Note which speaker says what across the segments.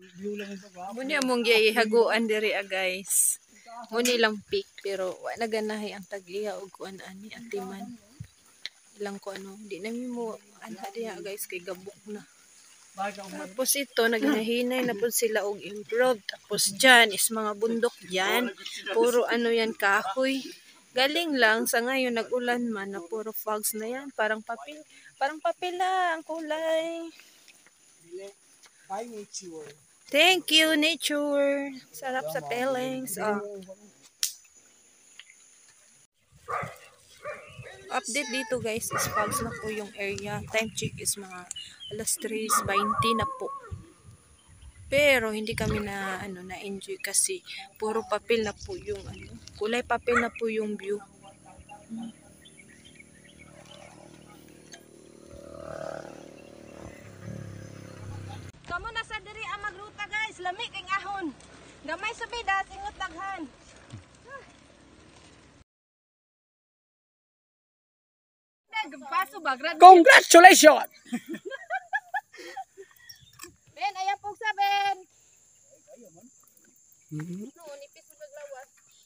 Speaker 1: Muni among gihaguan diri guys. Muni lang pick pero wa na ganahay ang tag-iya og kuan ani atiman. Ilang ko ano, di na mo anha diha guys kay gabok na. Tapos ito naghahinay na pud sila og improved. Tapos dyan is mga bundok dyan. Puro ano yan kahoy. Galing lang sa ngayon nag-ulan man na puro fogs na yan. Parang papel na ang kulay.
Speaker 2: By nature.
Speaker 1: Thank you, nature. Sarap sa feelings. Update dito guys is fogs na po yung area. Time check is mga alas 3:20 na po. Pero hindi kami na na-enjoy kasi puro papel na po yung kulay papel na po yung view.
Speaker 3: Kamo na sa diri ang magruta guys, lami kay ahon. Gamay sa bida, singot daghan.
Speaker 2: Congratulations!
Speaker 3: Ben, ayaw pong saben. Nipis mo paglawas.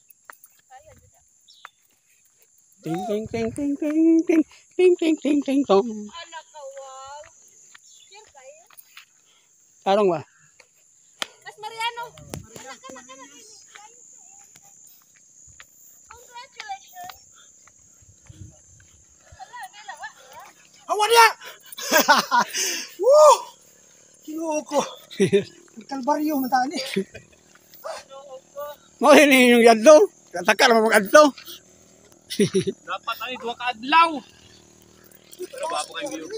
Speaker 2: Ting ting ting ting ting ting ting ting ting ting tong.
Speaker 3: Anak ka, wow. Share kayo.
Speaker 2: Tarong ba?
Speaker 3: Mas Mariano. Anak. Congratulations. Ala, nila wa.
Speaker 2: Hawa niya! Woo! Kinuha ko. Kalbaryo na tani. Mo ini yung yadlo. Katakar mo mag-adlo.
Speaker 4: Dapat ay dua ka adlaw. Pero babo kay view.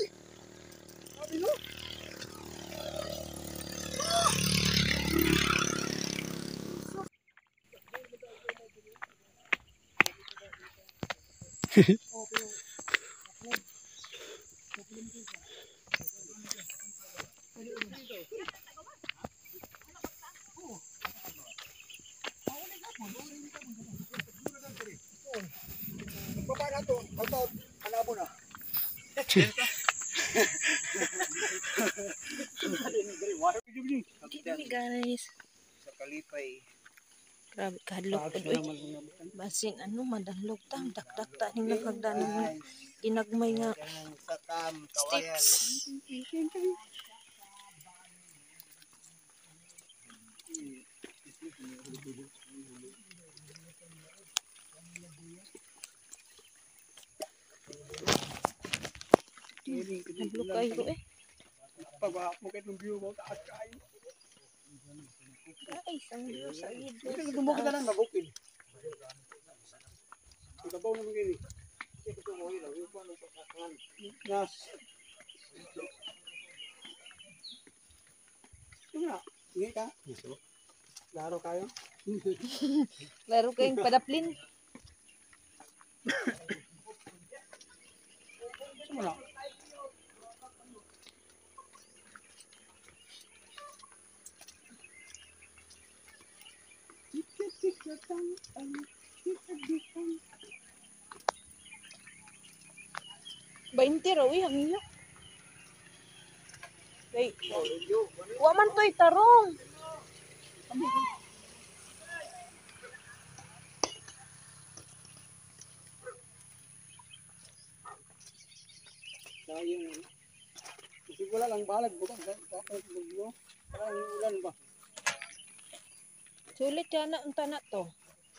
Speaker 2: Baba na to. Auto. Alabo na.
Speaker 1: Dito guys.
Speaker 2: Sa kalipay.
Speaker 1: Grabe kahadlok po basin madalog ta dakdak ta ning nagagdanan ginagmay nga steps. Hadlok kayo
Speaker 2: Pababa mo kay view mo taas kayo.
Speaker 1: Ay, isang view sa gilid.
Speaker 2: Ito tumok na lang mabukid. Ikabaw na magini. Ito ko mo ilaw, yung paano sa kakan. Nas. Tingnan, tingin ka. Laro kayo.
Speaker 1: Laro kayong padaplin.
Speaker 2: Sumula.
Speaker 1: Bainti raw ang iyo. Wait. Wa man to'y tarong.
Speaker 2: Sayang. Kasi wala lang balag bukan dapat bagyo. Parang ulan ba?
Speaker 1: Sulit yan na unta na to.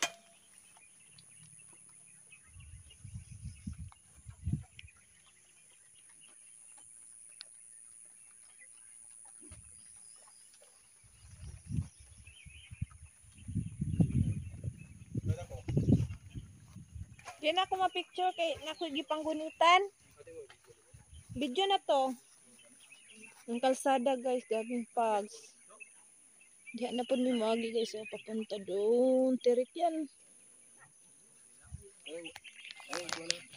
Speaker 1: Di na ako ma-picture kay nakigipanggunutan. Video na to. Ang kalsada guys, gabing pags. Diyan na po may magi guys, papunta doon. Tirik yan.